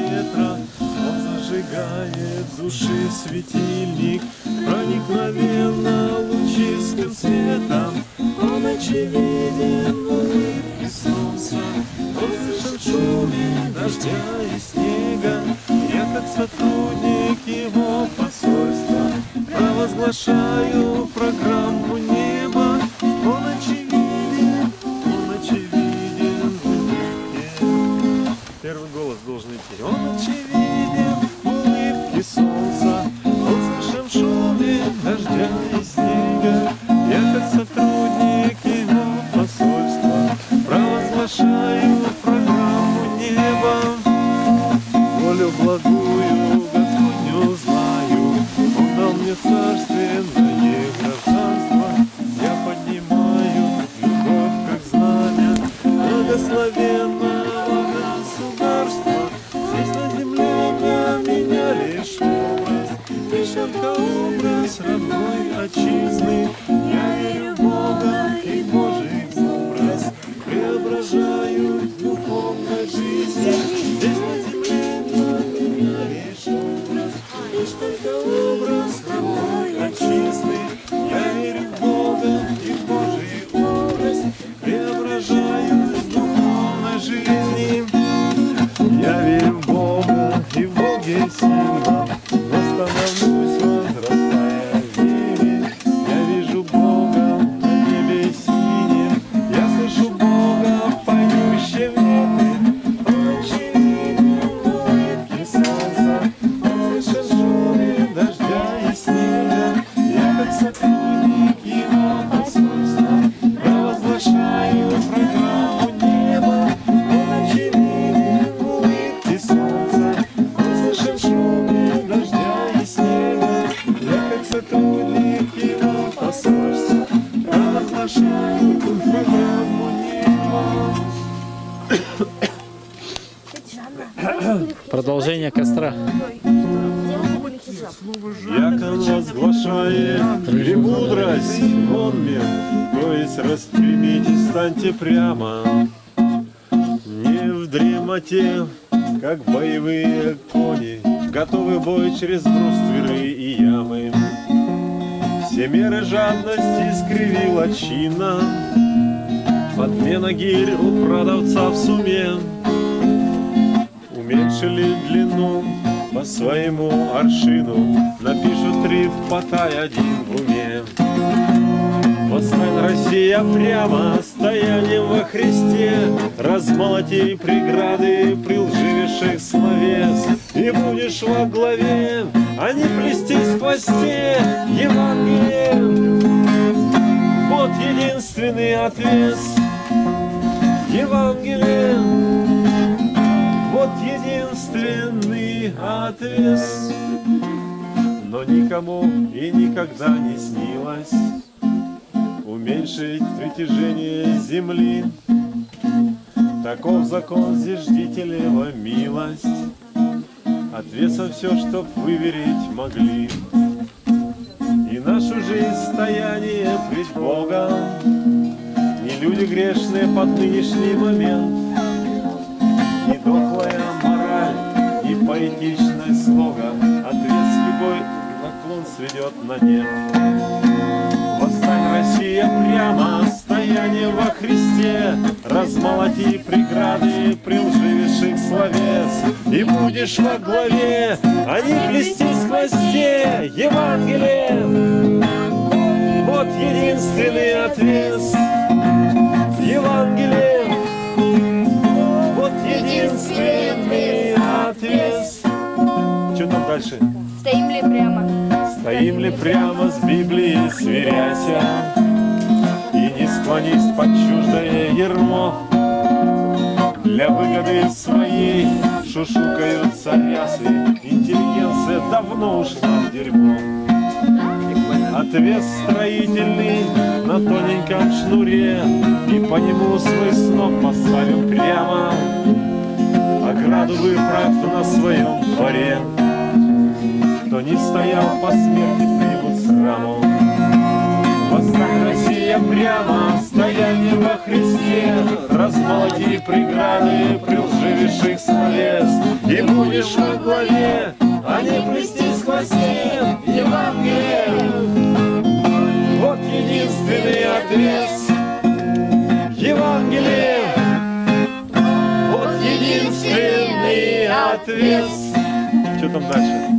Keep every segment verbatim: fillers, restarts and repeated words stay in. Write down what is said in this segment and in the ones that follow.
ветра. Он зажигает в душе светильник проникновенно лучистым светом. Он очевиден в улыбке солнца, он слышен в шуме дождя и снега. Я, как сотрудник его посольства, провозглашаю программу неба. Он очевиден, он очевиден в улыбке. Первый голос должен идти. Он очевиден в улыбке солнца, он слышен в шуме дождя и снега. Я, как сотрудник его посольства, провозглашаю программу неба. Волю благую Господню знаю, он дал мне царственное гражданство. Я поднимаю любовь как знамя благословенного государства. Здесь на земле для меня лишь образ, лишь только образ родной отчизны. Я верю в Бога и Божий образ преображаю в духовной жизни. Здесь на земле для меня лишь образ, лишь только образ родной отчизны. Я верю в Бога и в Божий образ преображаю в духовной жизни. Я верю в Бога и в Боге сильно восстановлюсь, возрастая в вере. Я вижу Бога на небе синем, я слышу Бога поющим ветры. Он очевиден в улыбке солнца, он слышен в шуме дождя и снега. Я, как сотрудник его посольства, провозглашаю программу неба. Он очевиден в улыбке солнца, он слышен в шуме дождя и снега. Я, как сотрудник его посольства, провозглашаю программу неба. Продолжение костра. Яко возглашает премудрость вон мир, то есть распрямитесь, станьте прямо, не в дремоте, как боевые кони, готовы бой через брустверы и ямы. Все меры жадности искривила чина, подмена гирь у продавца в сумме. Уменьшили длину по своему аршину, напишут три в потай, один в уме. Восстань, Россия, прямо стоянием во Христе, размолоти преграды при лживейших словес, и будешь во главе, а не плести в хвосте Евангелие. Вот единственный ответ Евангелие. Вот единственный ответ. Но никому и никогда не снилось уменьшить притяжение земли. Таков закон, здесь ждите лево милость. От веса все, чтоб выверить могли. И нашу жизнь стояние пред Богом не люди грешные под нынешний момент. И дохлая мораль, и поэтичное слога, ответ с любой наклон сведет на нет. Восстань, Россия, прямо стояние во Христе, размолоти преграды при лживейших словес, и будешь во главе, а не плестись в хвосте Евангелие. Вот единственный ответ Евангелие. Вот единственный ответ. Что там дальше? Стоим ли прямо? Стоим ли прямо с Библией сверяся, и не склонись под чуждое ермо. Для выгоды своей шушукаются рясы, интеллигенция давно ушла в дерьмо. Отвес строительный на тоненьком шнуре, и по нему свой сноп поставим прямо. Ограду выправь на своем дворе, кто не стоял по смерти, примут сраму. Восстань, Россия, прямо стояние во Христе, размолоти преграды при лживейших словес, и будешь во главе, а не плестись в хвосте Евангелия. Вот единственный ответ. Евангелие. Вот единственный ответ. Что там дальше?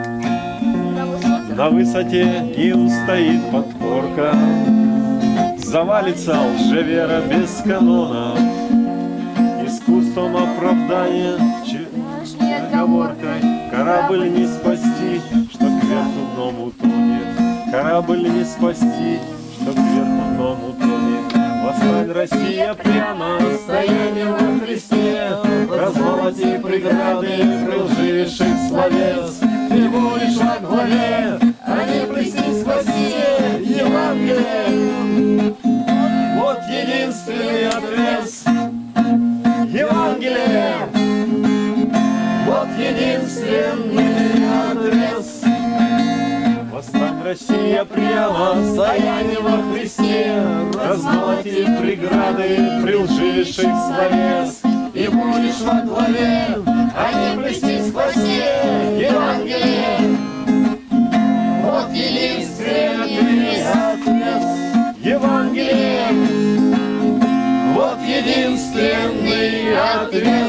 На высоте не устоит подпорка, завалится лжевера без канона, искусством оправдания, оговоркой. Корабль не спасти, что кверху дном утонет. Корабль не спасти, что кверху дном утонет. Восстань, Россия, прямо, стояние во Христе, размолоти преграды лживейших словес. Ты будешь во главе, а не плестись в хвосте Евангелия. Вот единственный ответ. Евангелие. Вот единственный ответ. Восстань, Россия, прямо, стояние во Христе, размолоти преграды при лживейших словес. И будешь во главе, а не плестись в хвосте Евангелие. Вот единственный ответ. Евангелие. Вот единственный ответ.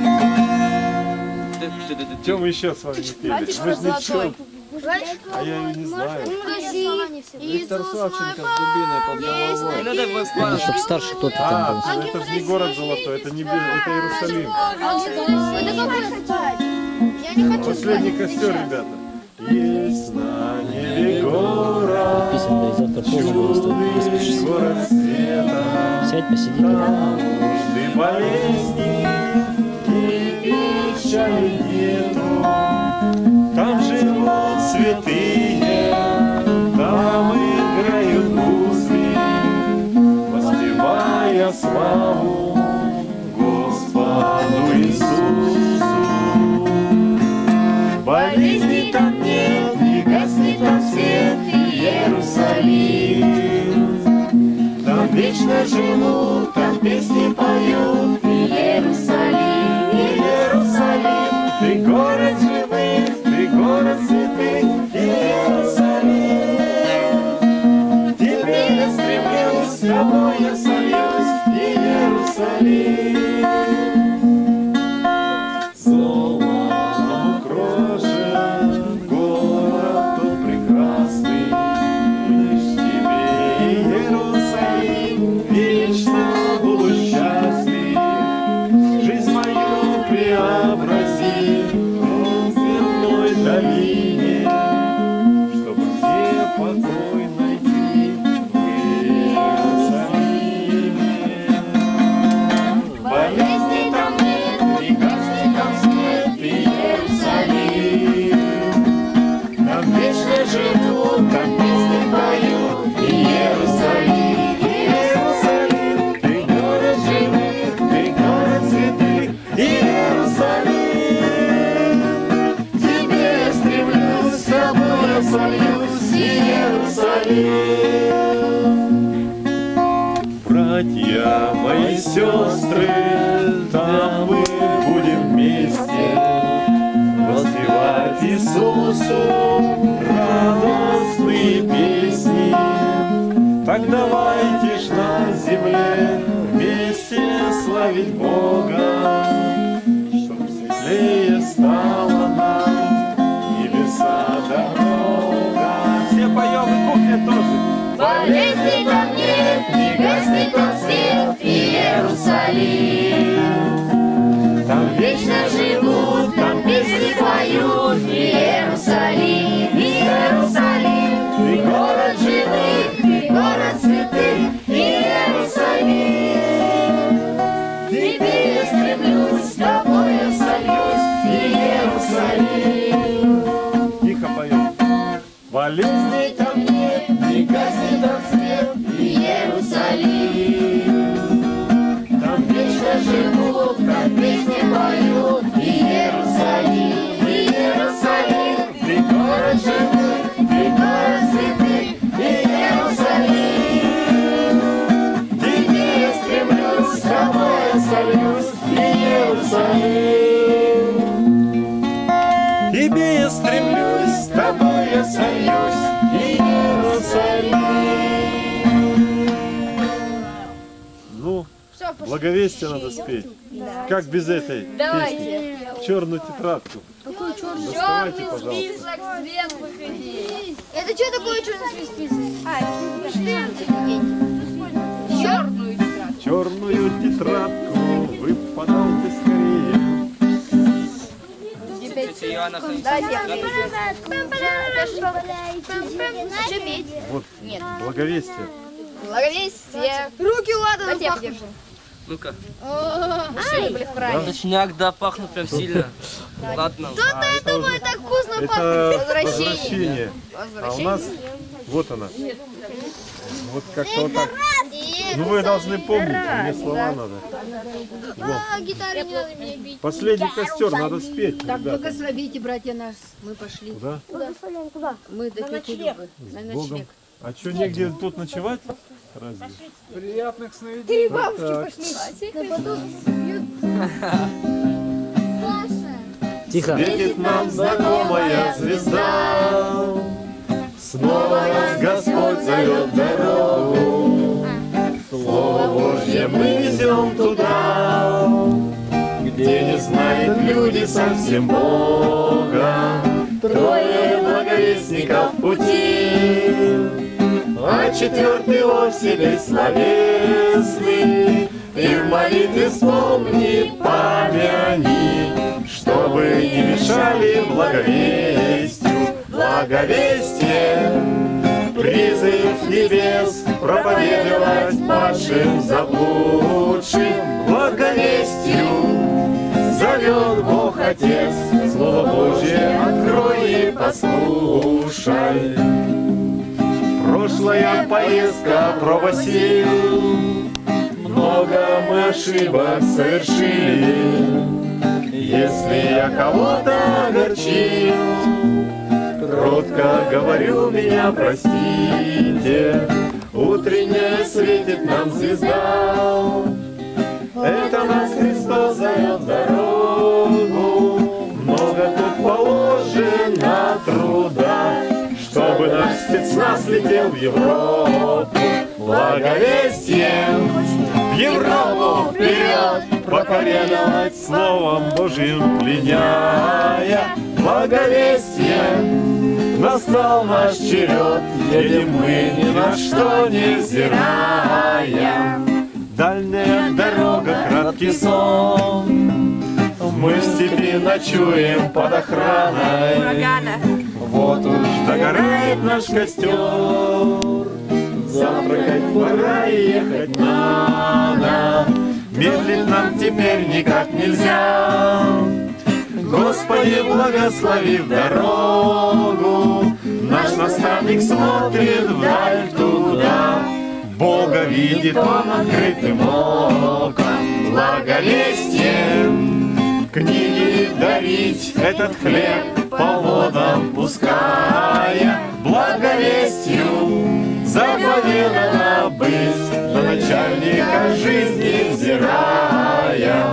Чем мы еще с вами не пели? Мы же ничего. А я ее не знаю. Виктор Савченко с дубиной под головой. Это чтобы старше кто-то там был. А, это же не город золотой, это не это Иерусалим. Последний костер, ребята. Есть на небе город, чудный город света. Сядь, посиди. Там нужды болезни и печали нету. Там живут святые, там играют гусли, воспевая славу Господу Иисусу. Болезни там нет, и гаснет там свет, и Иерусалим. Там вечно живут, там песни поют, и Иерусалим, и Иерусалим. Ты город живых, ты город святых, Иерусалим. Тебе я стремлюсь, с тобой я сольюсь, Иерусалим. Золотом украшен город тот прекрасный, лишь тебе, Иерусалим, вечно буду счастлив. Жизнь мою преобрази долине, чтобы все покой найти в Иерусалиме. Болезни там нет, лекарств там свет, Иерусалим. Там вечно живут, там песни поют, Иерусалим, Иерусалим. Ты город живых, ты город святых, Иерусалим. Сольюсь, Иерусалим. Братья мои сестры, там мы будем вместе воспевать Иисусу радостные песни. Так давайте ж на земле вместе славить Бога, чтоб светлее стало нам небеса дорога. Все поем, и кухня тоже. Болезни там нет, не гаснет там свет, Иерусалим. Там вечно живут, там песни поют, Иерусалим, Иерусалим. Ты город живых, ты город святых, Иерусалим. Тебе я стремлюсь, с тобой я сольюсь, Иерусалим. Тихо поем. Болезней там нет, не гаснет там свет, Иерусалим. Там вечно живут, там песни поют, тебе я стремлюсь, с тобой я сольюсь, Иерусалим. Ну, благовестие надо спеть. Как без этой песни? Черную тетрадку. Какую черную? Доставайте, пожалуйста. Это что такое черный список? А, черную тетрадку. Черную тетрадку вы подайте скорее. Вот, Нет. благовестие. Благовестие. Руки ладно. Ну-ка. Ай, Точняк, да, пахнут прям сильно. Ладно. кто-то это будет так вкусно Это пахнет. возвращение. А у нас, вот она. Вот как-то вот так. Ну вы должны помнить, мне слова надо. А, гитары не надо меня бить. Последний костер надо спеть. Так, ребята. благословите, братья наши. Мы пошли. Куда? Мы до тети Любы. На С Богом. ночлег. А что, негде тут ночевать? Разве? Приятных сновидений. Так. Тихо. Светит нам знакомая звезда, снова нас Господь зовет дорогу. Слово Божье мы везем туда, где не знают люди совсем Бога. Трое благовестников в пути, а четвертый вовсе бессловесный. И в молитве вспомни, помяни, чтобы не мешали благовестию. Благовестие, призыв небес, проповедовать падшим заблудшим. Благовестию зовет Бог Отец, Слово Божье открой и послушай. Прошлая поездка проба сил, много мы ошибок совершили. Если я кого-то огорчил, кротко говорю, меня простите. Утренняя светит нам звезда, это нас Христос зовет в дорогу. Много тут положено труда, чтобы наш спецназ летел в Европу. Благовестием в Европу вперед, проповедовать Словом Божьим пленяя. Благовестием настал наш черед, едем мы ни на что не взирая. Дальняя дорога, краткий сон, мы в степи ночуем под охраной. Вот уж догорает наш костер, завтракать пора и ехать надо. Медлить нам теперь никак нельзя. Господи, благослови в дорогу. Наш наставник смотрит вдаль туда. Бога видит он открытым оком. Благовестием книги дарить, этот хлеб по водам пуская. Благовестью заповедано быть, на начальника жизни взирая.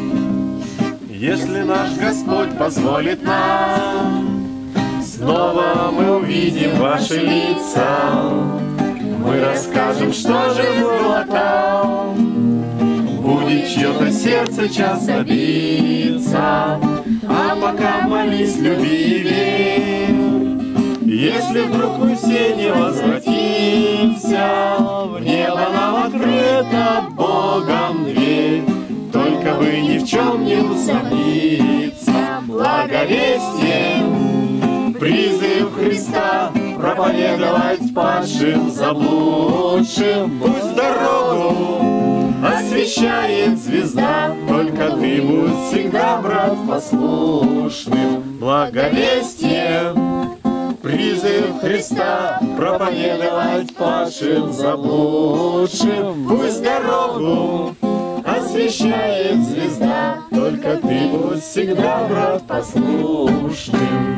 Если наш Господь позволит нам, снова мы увидим ваши лица. Мы расскажем, что же было там. Будет чье-то сердце часто биться, а пока молись, люби и верь. Если вдруг мы все не возвратимся, в небо нам открыта Богом дверь. Только бы ни в чем не усомниться. Благовестием призыв Христа проповедовать падшим заблудшим. Пусть дорогу освещает звезда, только ты будь всегда, брат, послушным. Благовестием призыв Христа проповедовать падшим заблудшим. Пусть дорогу освещает звезда, только ты будь всегда, брат, послушным.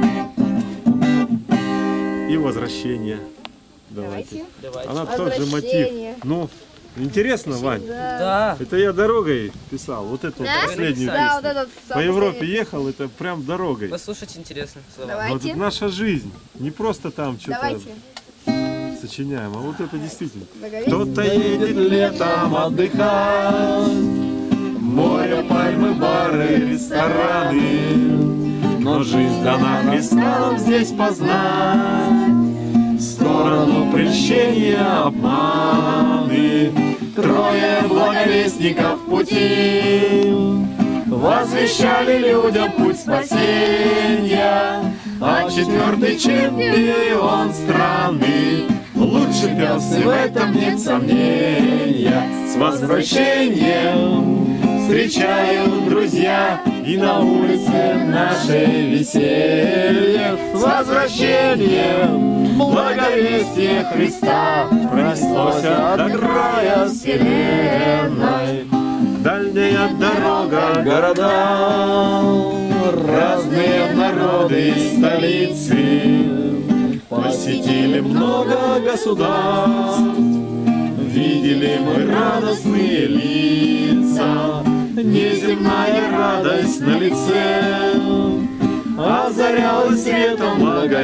И возвращение. Давайте. Давайте. Она тот же мотив. Ну, Интересно, Вань? Да. Это я дорогой писал, вот эту Да? последнюю Да, песню. вот этот По Европе ехал, это прям дорогой. Послушать интересно слова. Давай. Вот это наша жизнь. Не просто там что-то Давайте. сочиняем, а вот это действительно. Договорились? Кто-то едет летом отдыхать, море, пальмы, бары, рестораны. Но жизнь дана Христа нам здесь познать, сторону прельщения, обманы. Трое благовестников в пути возвещали людям путь спасения, а четвертый чемпион страны лучше пес, и в этом нет сомнения. С возвращением встречают друзья, и на улице нашей веселье. С возвращением благовестие Христа пронеслось до края вселенной. Дальняя дорога, города, разные народы и столицы, посетили много государств, видели мы радостные лица, неземная радость на лице озарялась светом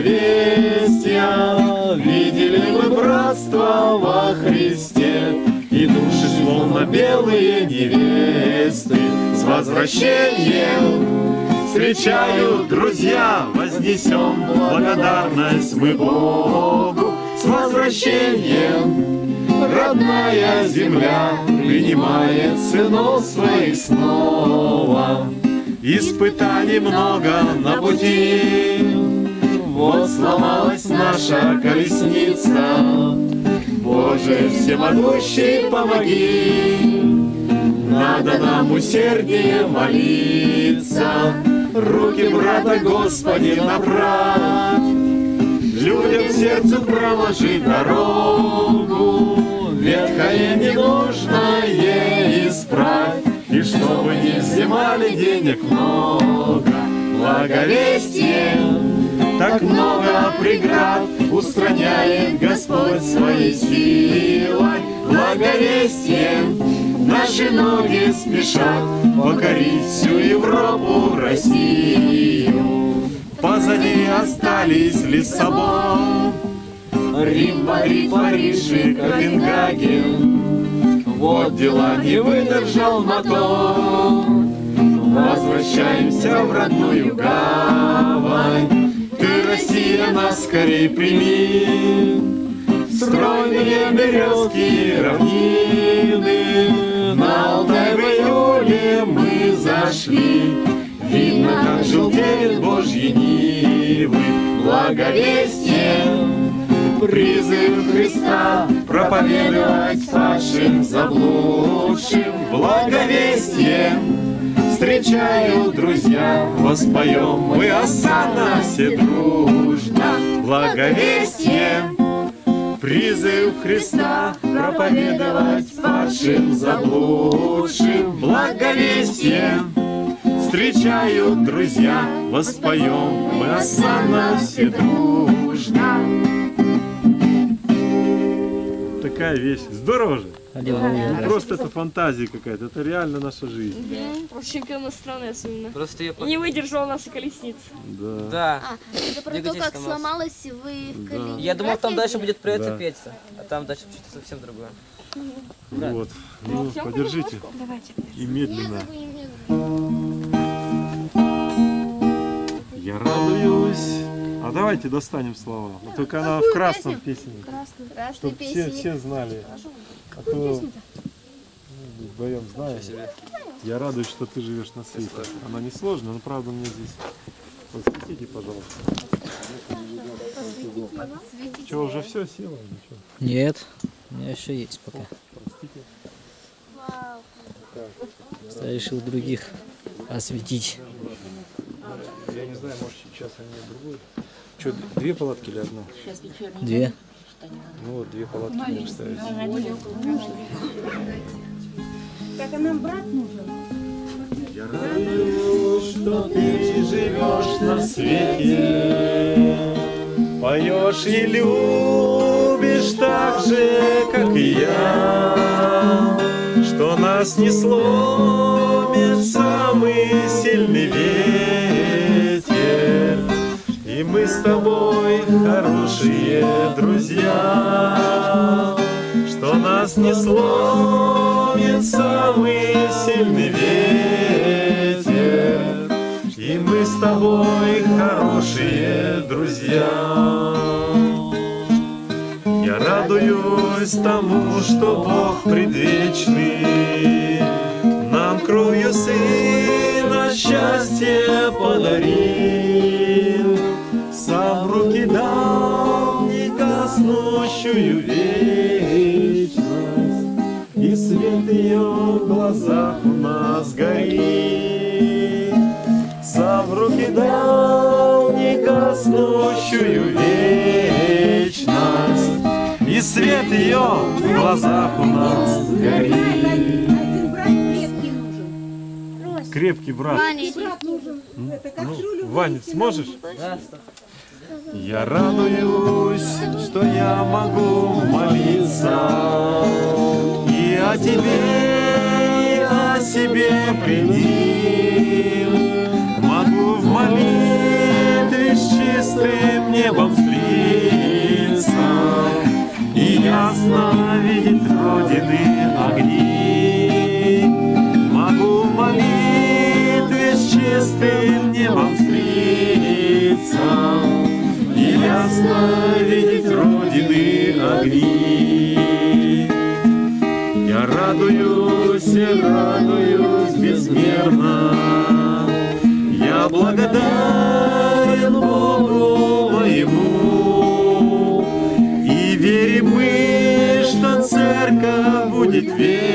благовестия. Видели мы братство во Христе и души словно белые невесты. С возвращением встречают друзья, вознесем благодарность мы Богу. С возвращением родная земля принимает сынов своих снова. Испытаний много на пути, вот сломалась наша колесница. Боже всемогущий, помоги, надо нам усерднее молиться. Руки брата, Господи, направь, людям в сердце проложи дорогу. Ветхое ненужное исправь, и чтобы не взимали денег много. Благовестие так много преград устраняет Господь своей силой. Благовестие наши ноги спешат покорить всю Европу, Россию. Позади остались Лиссабон, Рим, Париж, Париж и Копенгаген. Вот дела не выдержал мотор, возвращаемся в родную гавань. Ты, Россия, нас скорей прими, стройные березки равнины. На Алтай в июле мы зашли, видно, как желтеют Божьи нивы. Благовестие, призыв Христа проповедовать падшим, заблудшим. Благовестие встречают друзья, воспоем мы осанна все дружно. Благовестие, призыв Христа проповедовать падшим, заблудшим. Благовестие встречают друзья, воспоем мы осанна все дружно. Такая вещь. Здорово же. Аллилуйя. Не просто это фантазия какая-то, это реально наша жизнь. Вообще прямо странно особенно. Просто я... Не выдержала наша колесница. Да. Да. А, это про то, Двигатель как сломался. сломалась вы в Калининград. Я думал, там дальше ездили? будет про это Да. петься, а там дальше что-то совсем другое. Вот. Ну, подержите. И медленно. Нет, вы не медленно. Я радуюсь. А давайте достанем слова. Но только она в красном песне. Красный, красный Чтобы все, песни. все знали. А то ну, вдвоем знаем. Я радуюсь, что ты живешь на свете. Она не сложная, но правда мне здесь. Посветите, пожалуйста. Что, уже все село? Ничего. Нет, у меня еще есть пока. Простите. Я решил других осветить. Я не знаю, может сейчас они другую. Что, две палатки или одна? Две. Ну вот, две палатки будем ставить. Так, а нам брат нужен? Я радуюсь, что ты живешь на свете, поешь и любишь думаешь так же, как и я, что нас не сломит самый сильный ветер, и мы с тобой хорошие друзья, что нас не сломит самый сильный ветер, и мы с тобой хорошие друзья. Я радуюсь тому, что Бог предвечный нам кровью Сына счастье подарил, сам в руки дал негаснущую вечность, и свет ее в глазах у нас горит. Сам в руки дал негаснущую вечность, и свет ее в глазах у нас горит. Один брат крепкий нужен. Крепкий брат. Ваня, Брат нужен. Это как Ну, Жюлю Вань, вынести сможешь? Да. Я радуюсь, что я могу молиться и о тебе, и о себе предил. Могу в молитве с чистым небом слиться и ясно видеть Родины огни. Могу в молитве с чистым небом слиться и ясно видеть Родины огни. Я радуюсь и радуюсь безмерно, я благодарен Богу моему, и верим мы, что церковь будет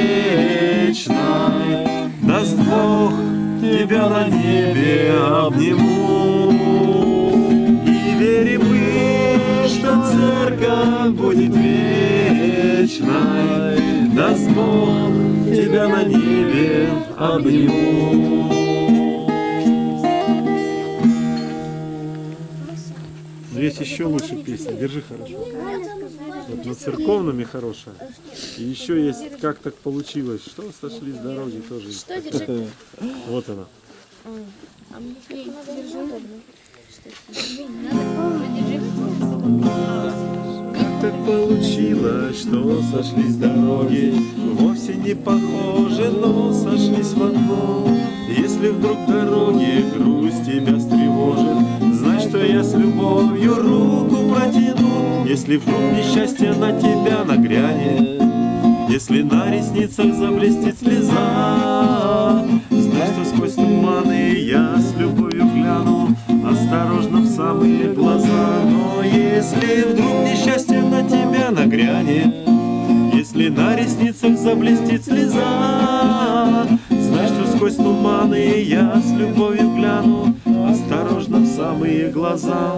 вечной. Даст Бог, тебя на небе обниму, и верим мы, что церковь будет вечной. Даст Бог, тебя на небе обниму. Но есть еще лучше песня. Держи хорошо. Вот на церковном и хорошая. И еще есть «Как так получилось», что сошли с дороги тоже. Есть такая. Вот она. Как так получилось, что сошлись дороги, вовсе не похожи, но сошлись в одно. Если вдруг дороги грусть тебя встревожит, знай, что я с любовью руку протяну. Если вдруг несчастье на тебя нагрянет, если на ресницах заблестит слеза, знай, что сквозь туманы я с любовью гляну осторожно в самые глаза. Но если вдруг несчастье на тебя нагрянет, если на ресницах заблестит слеза, знай, что сквозь туманы я с любовью гляну осторожно в самые глаза.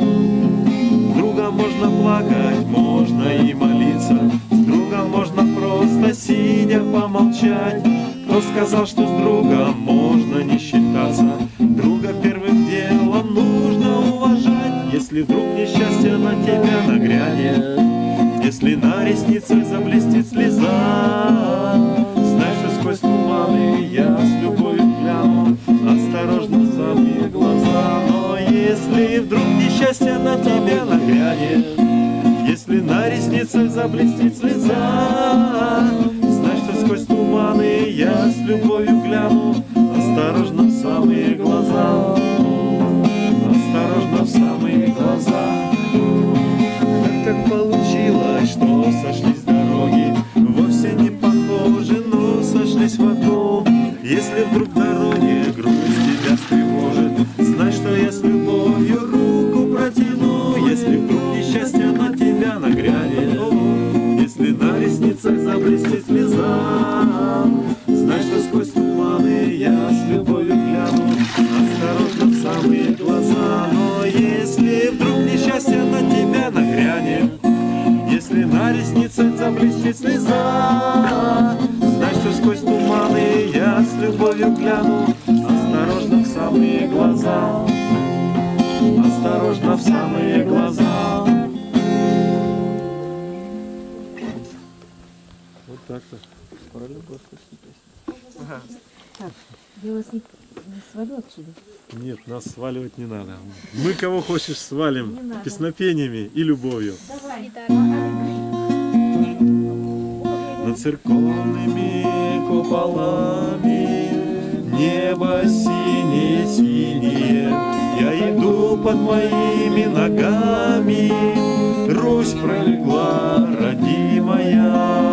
С другом можно плакать, можно и молиться, с другом можно просто сидя помолчать. Кто сказал, что с другом можно не считаться? Друга первым делом нужно уважать. Если вдруг несчастье на тебя нагрянет, если на ресницах заблестит слеза, знай, что сквозь туманы я с любовью гляну осторожно в самые глаза. Но если вдруг несчастье на тебя нагрянет, если на ресницах заблестит слеза, знай, что сквозь туманы я с любовью гляну осторожно в самые глаза, осторожно в самые глаза. Как так получилось, что сошлись дороги, вовсе не похожи, но сошлись в одну. Если вдруг в дороге грусть тебя встревожит, знай, что я с любовью руку протяну. Если вдруг несчастье на тебя нагрянет, если на ресницах заблестит слеза, знай, что сквозь туманы я с любовью гляну осторожно в самые глаза. Но если вдруг несчастье на тебя нагрянет, если на ресницах заблестит слеза, знай, что сквозь туманы я с любовью гляну осторожно в самые глаза, осторожно в самые глаза. так-то. Про любовь песня. Ага. Я вас не, не свалю отсюда. Нет, нас сваливать не надо. Мы кого хочешь свалим Не надо. песнопениями и любовью. Давай. Над церковными куполами небо синее-синее. Я иду под моими ногами, Русь пролегла, родимая.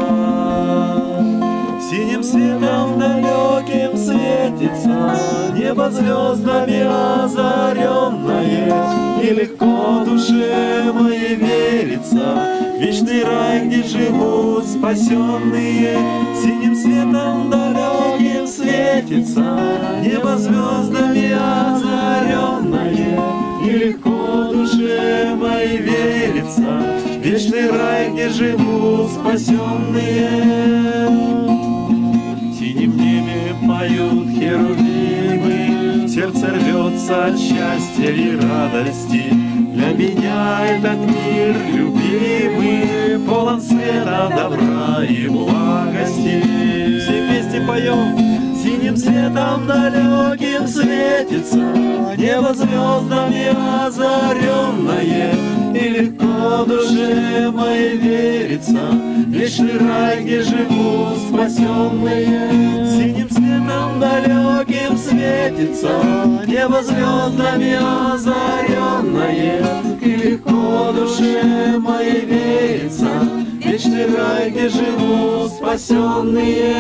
Синим светом далеким светится небо звездами озаренное, и легко душе моей верится вечный рай, где живут спасенные. Синим светом далеким светится небо звездами озаренное, и легко душе моей верится вечный рай, где живут спасенные. В синем небе поют херувимы, сердце рвется от счастья и радости. Для меня этот мир любимый, полон света, добра и благости. Все вместе поем, синим светом далеким светится небо звездами озаренное, и легко душе моей верится вечный рай, где живут спасенные. Синим светом далеким светится небо звездами озаренное, и легко душе моей верится вечный рай, где живут спасенные.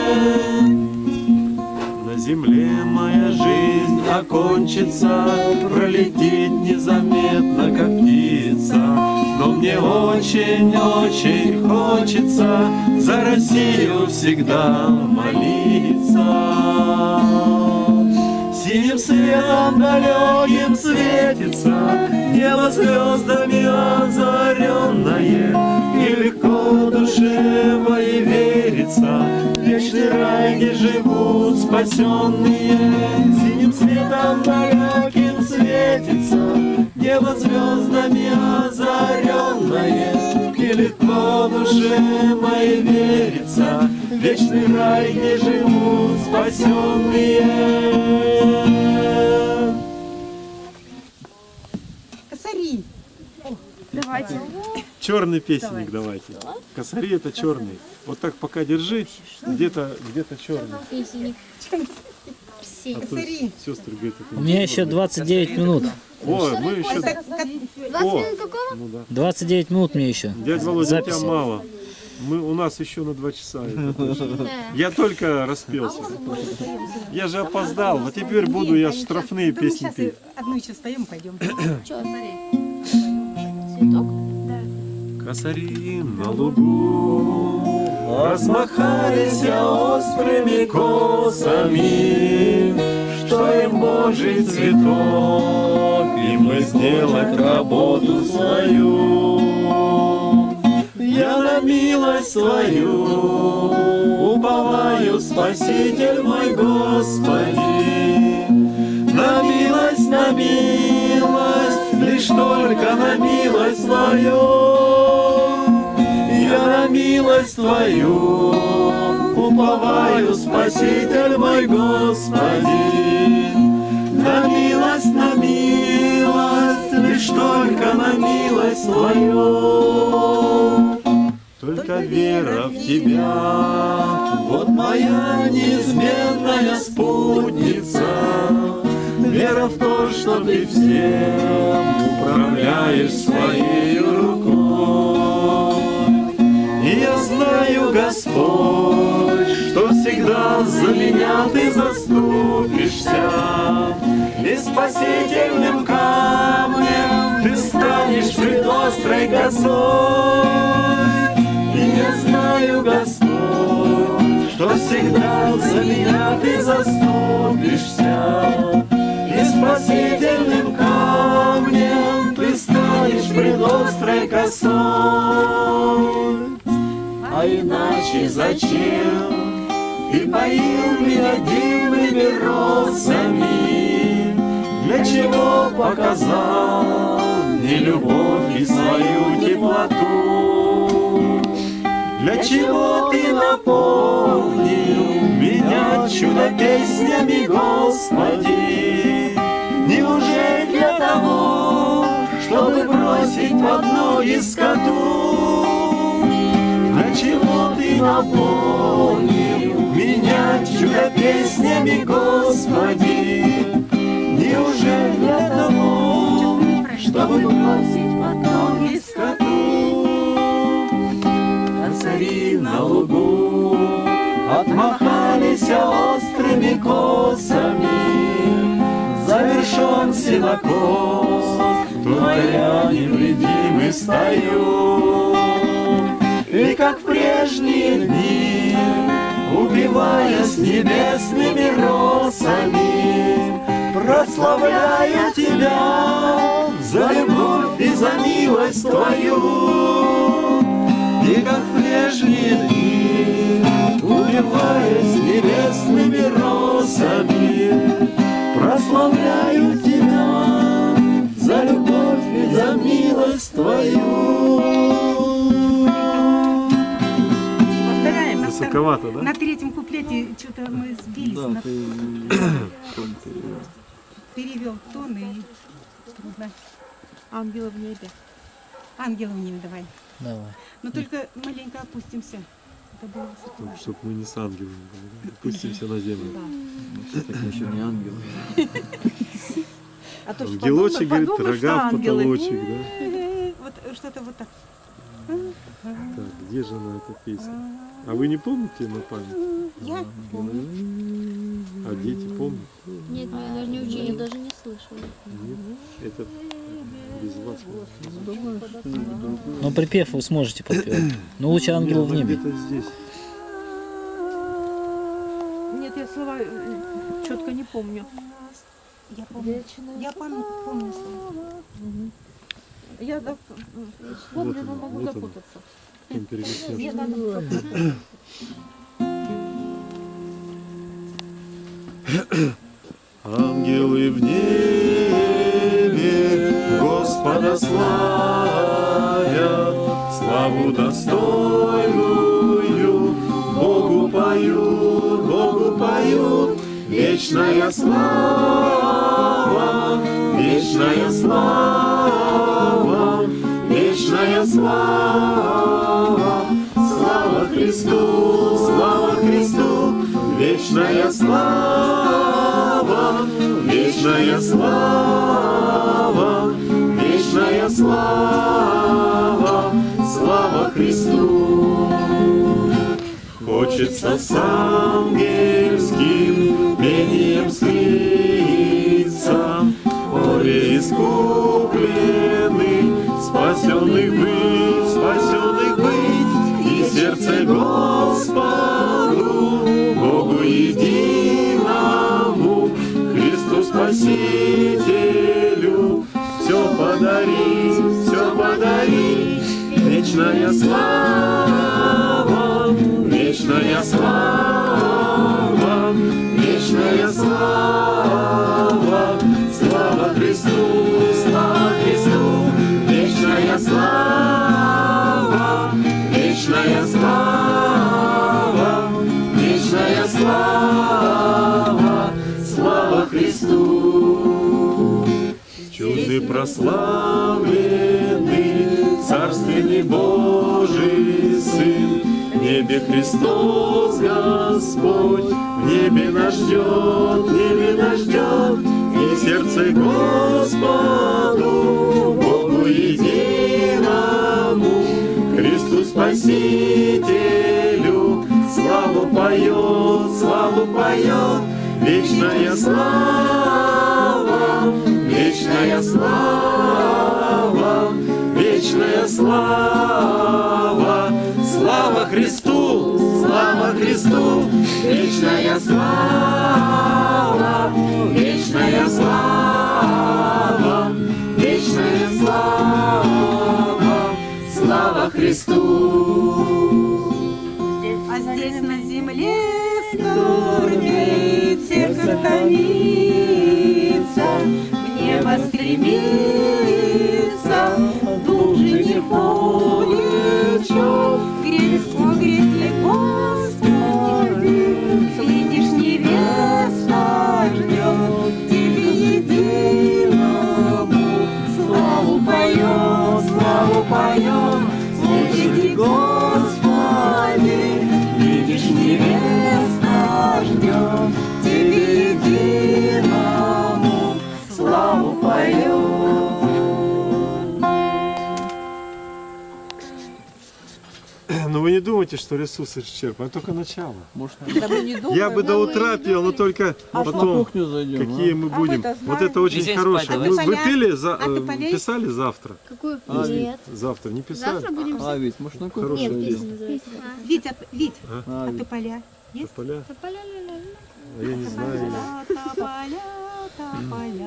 На земле моя жизнь окончится, пролетит незаметно, как птица. Но мне очень-очень хочется за Россию всегда молиться. Синим светом далеким светится небо звездами озаренное, и легко душе моей верится вечный рай, где живут спасенные. Синим светом далеким светится небо звездами озаренное, и легко душе моей верится вечный рай, где живут спасенные. Косари. Давайте. Черный песенник давайте. Косари это черный. Вот так пока держи, где-то где-то черный. Песенник. А то сестры говорят, это У меня еще двадцать девять минут. О, мы еще... двадцать О, минут какого? ну да. двадцать девять минут мне еще. Дядя Володя, у тебя Записи. мало. Мы, у нас еще на два часа. это точно. Да. Я только распелся. Я же опоздал, а теперь буду я штрафные Да мы песни сейчас петь. одну еще споем, пойдем. Чё? Цветок? Косари на лугу размахались острыми косами, что им Божий цветок, и мы сделать работу свою. Я на милость свою уповаю, Спаситель мой Господи. На милость, на милость, лишь только на милость Твою. Я на милость Твою уповаю, Спаситель мой Господи. На милость, на милость, лишь только на милость Твою. Только вера в Тебя, вот моя неизменная спутница. Вера в то, что Ты всем управляешь своей рукой. И я знаю, Господь, что всегда за меня Ты заступишься, и спасительным камнем Ты станешь пред острой косой. И я знаю, Господь, что всегда за меня Ты заступишься, и спасительным камнем Ты станешь пред острой косой. А иначе зачем Ты поил меня дивными розами? Для чего показал мне любовь и свою теплоту? Для чего ты наполнил меня чудо-песнями, Господи? Неужели для того, чтобы бросить под ноги скоту? Для чего ты наполнил меня чудо-песнями, Господи? Неужели для того, чтобы бросить под ноги скоту? Цари на лугу отмахались острыми косами, завершен сенокос, но я невредимый стою. И как в прежние дни, упиваясь небесными росами, прославляю тебя за любовь и за милость твою. И как в прежние дни, упиваясь небесными росами, прославляю тебя за любовь и за милость твою. Повторяем. На, Высоковато, да? на третьем куплете что-то мы сбились. Да, на- ты тон перевел. Перевел тон и трудно. Ангелы в небе. Ангелы в небе давай. Давай. Но только маленько опустимся. Это было высоко. Чтобы мы не с ангелами были, да? Опустимся на землю. Все-таки еще не ангел. А то ж Ангелочек, подумай- говорит, подумай, что рога в ангелы. потолочек, да? Вот что-то вот так. Так, где же она, эта песня? А вы не помните на память? Я помню. А дети помнят? Нет, мы даже не учили, даже не слышали. Нет? Это без вас. Ну, припев вы сможете подпевать. Ну, лучше ангел в небе. Где-то здесь. Нет, я слова четко не помню. Я помню. Я помню, помню слова. Я да, помню, Вот но он, могу вот он. запутаться. Там перекрестился. Мне надо Ангелы в небе Господа славят, славу достойную Богу поют, Богу поют. Вечная слава, вечная слава, вечная слава. Слава Христу, слава Христу, вечная слава, вечная слава, вечная слава, слава Христу. Хочется с ангельским пением слиться, горе искупленных, спасенных быть, спасенных быть, и сердце Господу, Богу единому, Христу Спасителю, все подарить, все подарить, вечная слава, вечная слава, вечная слава, слава Христу, слава Христу, вечная слава, вечная слава, вечная слава, слава Христу. Чудный прославленный, царственный Божий Сын, в небе Христос Господь, в небе нас ждет, в небе нас ждет, и сердце Господу, Богу единому, Христу Спасителю, славу поет, славу поет, вечная слава, вечная слава, вечная слава, слава Христу, слава Христу, вечная слава, вечная слава, вечная слава, слава Христу. А здесь на земле скорбит сердце томится, в небо стремится, дух же не ходит, волчок, грехо грехи, Господи, видишь, невеста ждет, тебе единому славу поет, славу поет, слушайте, Господи, видишь, невеста ждет, тебе единому славу поет. Но вы не думайте, что ресурс исчерпан, это только начало. Может, Да мы не думаем. Я бы до утра пел, но только может, на потом, кухню зайдем, какие а? мы А будем. вы-то Вот знаете. это очень Везде хорошее. спать Вы, давайте. вы пели, за, А ты э, полей? писали завтра? Какую А, песню? Нет. Завтра не писали? Завтра будем А, ведь, может, на кухню Хорошая Нет, зайдем? песня называется. Витя, Вить, А, а ведь. тополя есть? Тополя? Тополя, ля-ля-ля. А я не знаю. Тополя, тополя.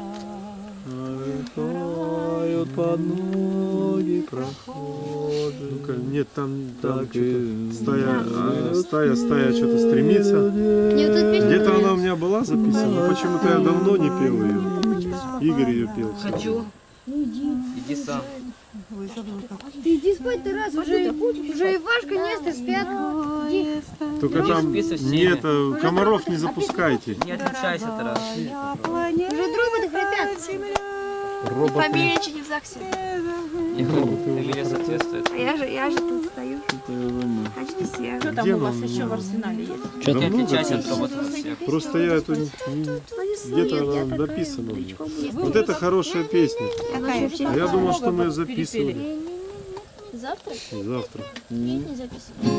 Налетают под ноги прохожие. Ну-ка, нет, там, там Так что-то и стая, а, стая, стая что-то стремится. Мне вот эта песня Где-то она у нравится. меня была записана, но почему-то я давно не пел ее. Игорь ее пел. Хочу. Иди сам. Ой, забыла как. Ты иди спать, ты раз, уже, уже Ивашка, Нестор спят. Иди. Только Не там списывай всеми. нет, э, комаров не запускайте. Не отключайся, Тарас. Уже дроботы храпят. Роботы. Фамилия чуть не в ЗАГСе. Фамилия соответствует. А я же, я же тут стою. Что-то я думаю. Почти все. Что там Где у вас нам еще много? в арсенале есть? Что Да там? много Отличайся от песен. роботов всех. Просто я эту не- не- где-то она написана у меня. Вот это хорошая песня. Какая? А я думал, что мы ее записывали Завтра? завтра. Нет, не записывай.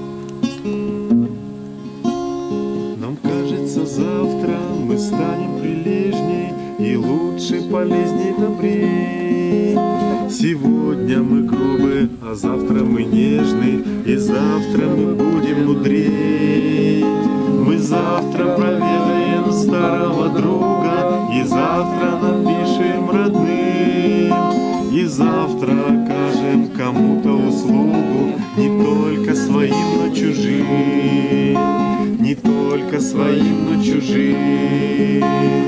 Нам кажется, завтра мы станем прилежней и лучше, полезней, добрей. Сегодня мы грубы, а завтра мы нежны, и завтра мы будем мудрей. Мы завтра проведаем старого друга, и завтра напишем родным, и завтра окажем кому-то услугу, не только своим, но чужим, не только своим, но чужим.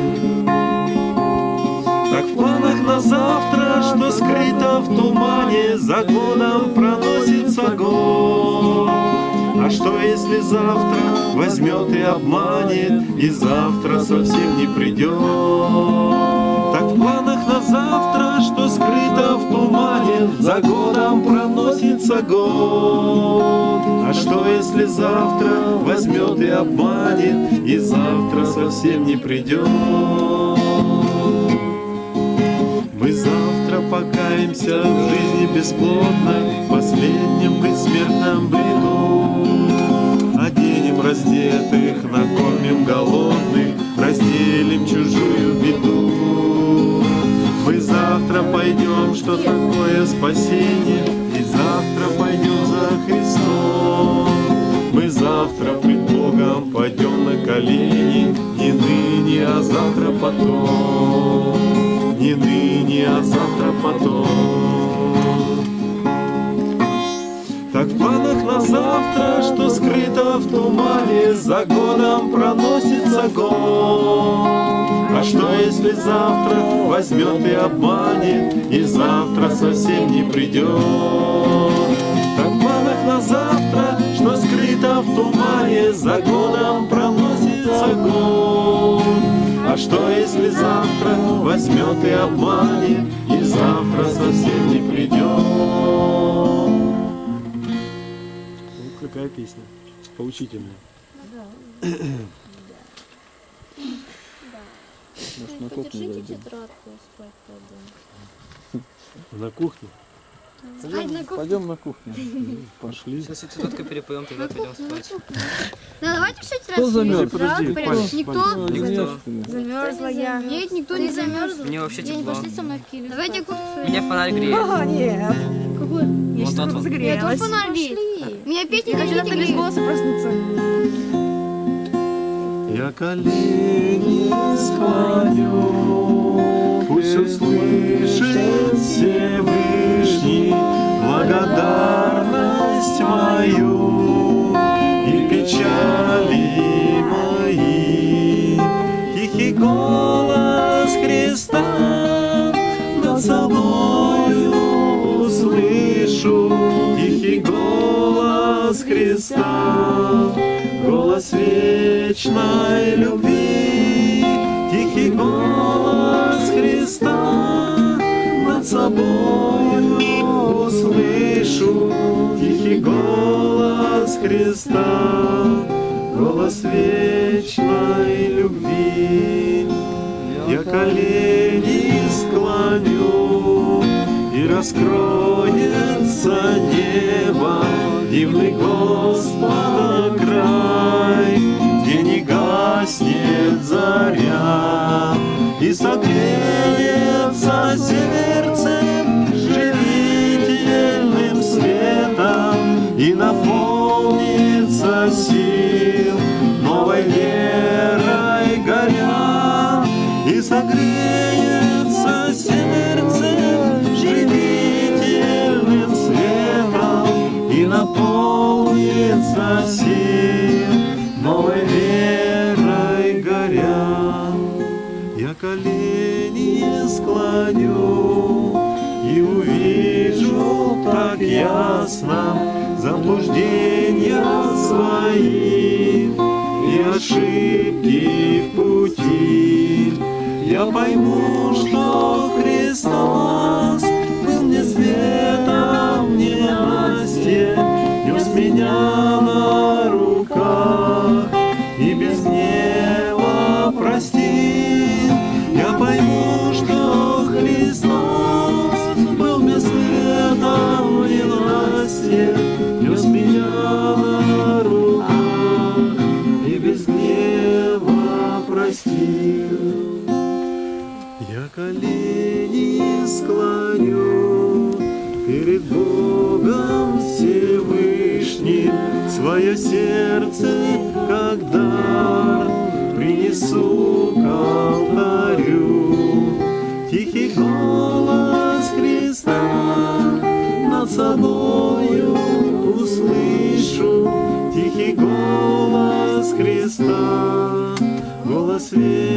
Так в планах на завтра, что скрыто в тумане, за годом проносится год. А что если завтра возьмет и обманет, и завтра совсем не придет? Так в планах на завтра, что скрыто в тумане, за годом проносится год. А что если завтра возьмет и обманет, и завтра совсем не придет? Мы завтра покаемся в жизни бесплодной, в последнем предсмертном бреду. Оденем раздетых, накормим голодных, разделим чужую беду. Мы завтра пойдем, что такое спасение, и завтра пойдем за Христом. Мы завтра пред Богом пойдем на колени, не ныне, а завтра потом. Не ныне, а завтра потом. Так в планах на завтра, что скрыто в тумане, за годом проносится год. А что если завтра возьмет и обманет, и завтра совсем не придет? Так в планах на завтра, что скрыто в тумане, за годом проносится год. А что если завтра возьмет и обманет, и завтра совсем не придет? Вот какая песня, поучительная. Может, на кухню Подержите зайдем? тетрадку, спать пойдем. На кухне? Спать на кухне. Пойдем на кухню. Пошли. Сейчас эту тетрадку перепоем, тогда пойдем спать. Да, давайте все тетрадки. Кто замерз? Подожди, Тетрадки Пань, прям. Никто? Ну, Никто. замерз. Замерзла я. Нет, никто не замерз. Мне вообще тепло. Пошли со мной в Киев. Давайте куртку. Меня фонарь греет. А, нет. Какой? Я Вот что-то тот вот. Я тоже разогрелась. фонарь греет. Меня петь не Хочу хотите без греть? голоса проснуться. Я колени склоню, пусть услышит Всевышний благодарность мою и печали мои. Тихий голос Христа над собою услышу, тихий голос Христа, голос вечной любви, тихий голос Христа над собою услышу, тихий голос Христа, голос вечной любви. Я колени склоню, и раскроется небо, дивный Господа край, где не гаснет заря, и согреется сердцем живительным светом, и наполнится сил новой верой горя, и согреется сердцем живительным светом, и наполнится сил новой верой горя. Я колени склоню и увижу так ясно заблуждения свои и ошибки в пути. Я пойму, что Христос был мне светом, ненастье, нес меня на руках и без гнева простил. Я пойму, что Христос был мне светом, ненастье, нес меня на руках и без гнева простил. Я колени склоню перед Богом Всевышним, свое сердце как дар принесу к алтарю. Тихий голос Христа над собою услышу, тихий голос Христа, голос вечный.